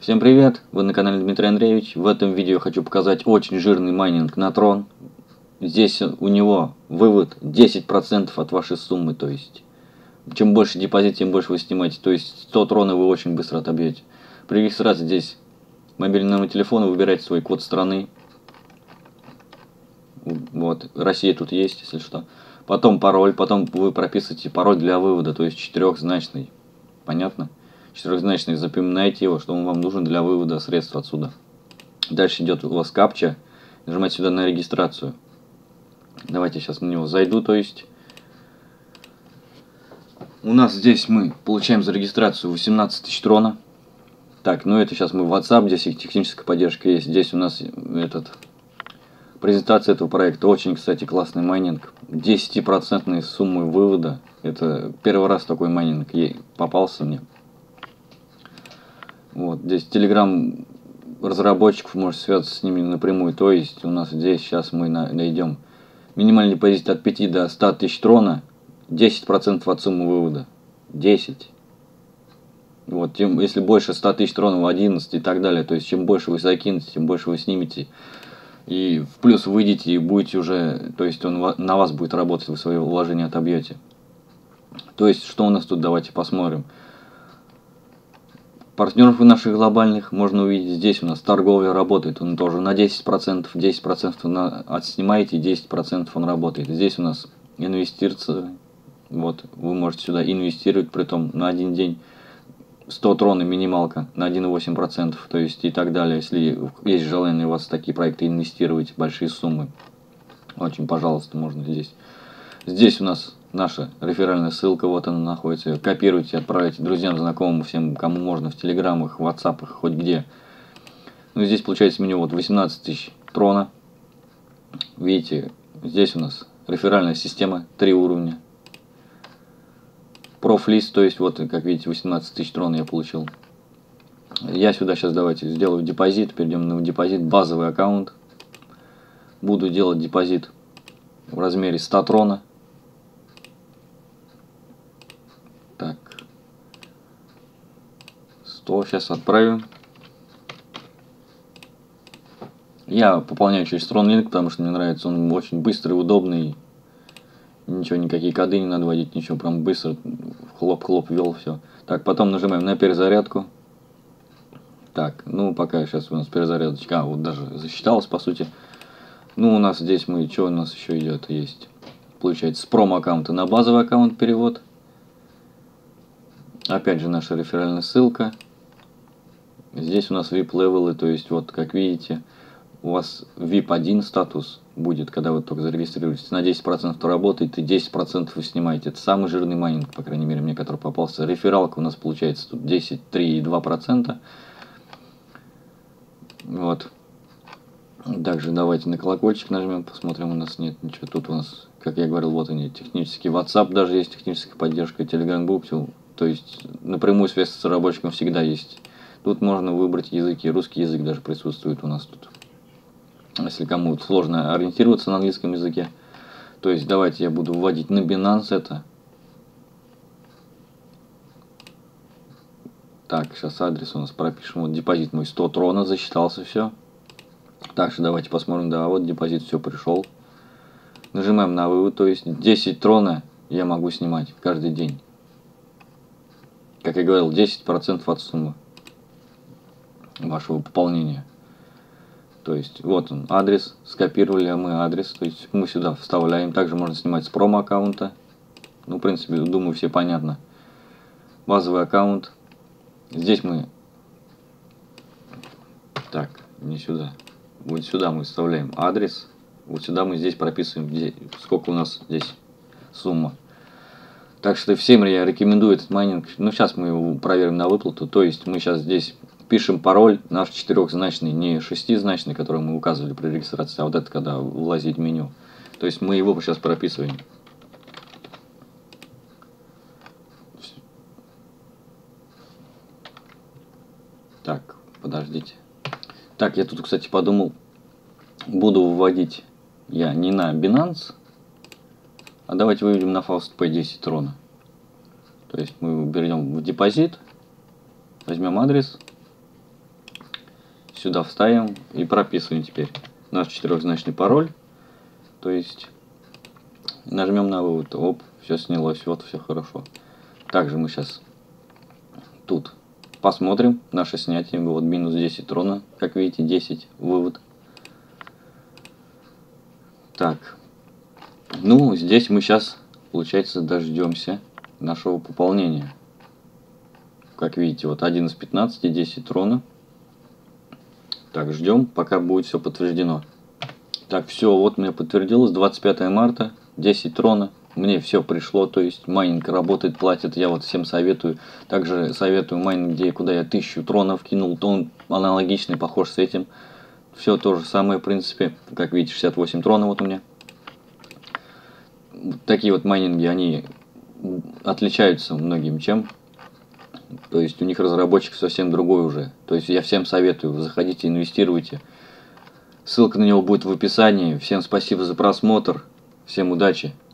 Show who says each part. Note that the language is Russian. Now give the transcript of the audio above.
Speaker 1: Всем привет! Вы на канале Дмитрий Андреевич. В этом видео хочу показать очень жирный майнинг на Tron. Здесь у него вывод 10% от вашей суммы. То есть, чем больше депозит, тем больше вы снимаете. То есть, 100 трона вы очень быстро отобьете. При регистрации здесь мобильного телефона выбирайте свой код страны. Вот, Россия тут есть, если что. Потом пароль, потом вы прописываете пароль для вывода, то есть четырехзначный. Понятно? Четырехзначный, запоминайте его, что он вам нужен для вывода средств отсюда. Дальше идет у вас капча. Нажимайте сюда на регистрацию. Давайте сейчас на него зайду, то есть. У нас здесь мы получаем за регистрацию 18 тысяч трона. Так, ну это сейчас мы в WhatsApp, здесь их техническая поддержка есть. Здесь у нас презентация этого проекта. Очень, кстати, классный майнинг. 10% суммы вывода. Это первый раз такой майнинг попался мне. Вот, здесь Telegram разработчиков, может связаться с ними напрямую. То есть у нас здесь сейчас мы найдем минимальный депозит от 5 до 100 тысяч трона, 10% от суммы вывода. 10. Вот, если больше 100 тысяч тронов, 11 и так далее. То есть чем больше вы закинете, тем больше вы снимете. И в плюс выйдете и будете уже, то есть он на вас будет работать, вы свои вложения отобьете. То есть что у нас тут, давайте посмотрим. Партнеров наших глобальных можно увидеть. Здесь у нас торговля работает, он тоже на 10%, 10% отснимаете, 10% он работает. Здесь у нас инвестиция, вот, вы можете сюда инвестировать, притом на один день 100 трон и минималка на 1,8%, то есть и так далее. Если есть желание у вас в такие проекты инвестировать, большие суммы, очень, пожалуйста, можно здесь. Здесь у нас наша реферальная ссылка, вот она находится. Копируйте, отправляйте друзьям, знакомым, всем, кому можно, в телеграммах, в ватсапах, хоть где. Ну, здесь получается меню вот 18 тысяч трона. Видите, здесь у нас реферальная система, 3 уровня. Профлист, то есть вот, как видите, 18 тысяч трона я получил. Я сюда сейчас давайте сделаю депозит, перейдем на депозит, базовый аккаунт. Буду делать депозит в размере 100 трона. Так, 100 сейчас отправим. Я пополняю через TronLink, потому что мне нравится, он очень быстрый, удобный. Ничего, никакие коды не надо вводить, ничего, прям быстро, хлоп-хлоп, ввел, все. Так, потом нажимаем на перезарядку. Так, ну пока сейчас у нас перезарядочка, вот даже засчиталась по сути. Ну у нас здесь что у нас еще идет, есть. Получается с промо-аккаунта на базовый аккаунт перевод. Опять же наша реферальная ссылка. Здесь у нас VIP-левелы, то есть вот как видите, у вас VIP-1 статус будет, когда вы только зарегистрируетесь. На 10% работает и 10% вы снимаете. Это самый жирный майнинг, по крайней мере, мне который попался. Рефералка у нас получается тут 10, 3 и 2%. Вот. Также давайте на колокольчик нажмем, посмотрим, у нас нет ничего. Тут у нас, как я говорил, вот они, технический WhatsApp даже есть, техническая поддержка, Telegram Booking. То есть напрямую связь с разработчиком всегда есть. Тут можно выбрать языки, русский язык даже присутствует у нас тут. Если кому сложно ориентироваться на английском языке. То есть давайте я буду вводить на Binance это. Так, сейчас адрес у нас пропишем. Вот депозит мой 100 трона, засчитался все. Также давайте посмотрим, да, вот депозит все пришел. Нажимаем на вывод, то есть 10 трона я могу снимать каждый день. Как я говорил, 10% от суммы вашего пополнения. То есть вот он адрес, скопировали мы адрес, то есть мы сюда вставляем. Также можно снимать с промо-аккаунта. Ну, в принципе, думаю, все понятно. Базовый аккаунт. Здесь мы... Так, не сюда. Вот сюда мы вставляем адрес. Вот сюда мы здесь прописываем, сколько у нас здесь сумма. Так что всем я рекомендую этот майнинг. Ну, сейчас мы его проверим на выплату. То есть мы сейчас здесь пишем пароль наш четырехзначный, не шестизначный, который мы указывали при регистрации, а вот это когда влазить в меню. То есть мы его сейчас прописываем. Так, подождите. Так, я тут, кстати, подумал, буду вводить я не на Binance, а давайте выведем на FastPay 10 трона. То есть мы берем в депозит, возьмем адрес, сюда вставим и прописываем теперь наш 4-значный пароль. То есть нажмем на вывод. Оп, все снялось. Вот, все хорошо. Также мы сейчас тут посмотрим наше снятие. Вот минус 10 трона. Как видите, 10 вывод. Так. Ну, здесь мы сейчас, получается, дождемся нашего пополнения. Как видите, вот 1 из 15, 10 трона. Так, ждем, пока будет все подтверждено. Так, все, вот мне подтвердилось, 25 марта, 10 трона. Мне все пришло, то есть майнинг работает, платит. Я вот всем советую. Также советую майнинг, куда я 1000 тронов кинул, то он аналогичный, похож с этим. Все то же самое, в принципе. Как видите, 68 тронов вот у меня. Такие вот майнинги, они отличаются многим чем. То есть у них разработчик совсем другой уже. То есть я всем советую, заходите, инвестируйте. Ссылка на него будет в описании. Всем спасибо за просмотр. Всем удачи.